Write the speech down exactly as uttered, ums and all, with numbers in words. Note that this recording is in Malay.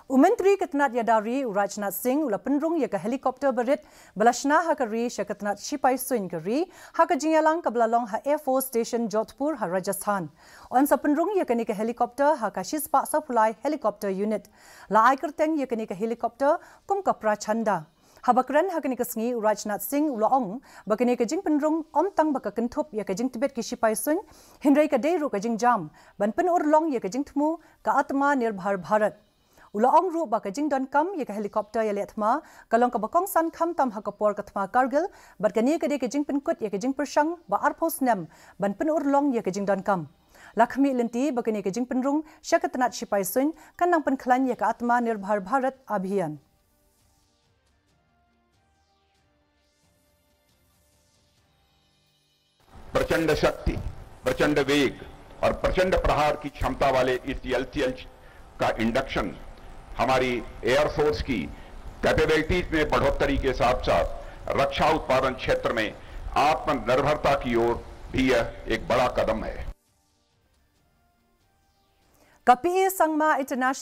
Umentri Ketenat Yadari Rajnath Singh ula Pynrung ya ke helikopter berit bala Shna hakari Ketenat Shipai Suin kari haka jingalang ke belalong ha Air Force Station Jodhpur ha Rajasthan. On sa Pynrung ya ke ni ke helikopter ha ka Shipai Supply Helicopter Unit. La aikerteng ya ke ni ke helikopter kum ka Prachanda. Habakran ha ke ni ke sengi Rajnath Singh ula ong bakini ke jing Pynrung om tang baka kentup ya ke jing Tibet ki Shipai Suin hindrai ke deiru ke jing jam ban pen urlong ya ke jing tmu ka Atma Nirbhar Bharat. Ula ong ru ba ka jing don kam ya ka helikopter ya letma kalong ka bakong san kham tam ha ka por ka thma Kargil bat ka ni ka de ka jing penkut ya ka jing persang ba arpos nem ban pen urlong ya ka jing don kam lakhmi lenti ba ka ni ka jing Pynrung Ketenat Shipai Suin kanang pen khlan ya ka Atma Nirbhar Bharat abhiyan. प्रचंड शक्ति, प्रचंड वेग और प्रचंड प्रहार की क्षमता वाले इस एल सी एल का इंडक्शन हमारी एयरफोर्स की कैपेबिलिटीज में बढ़ोतरी के साथ साथ रक्षा उत्पादन क्षेत्र में आत्मनिर्भरता की ओर भी यह एक बड़ा कदम है। Kapi Sangma International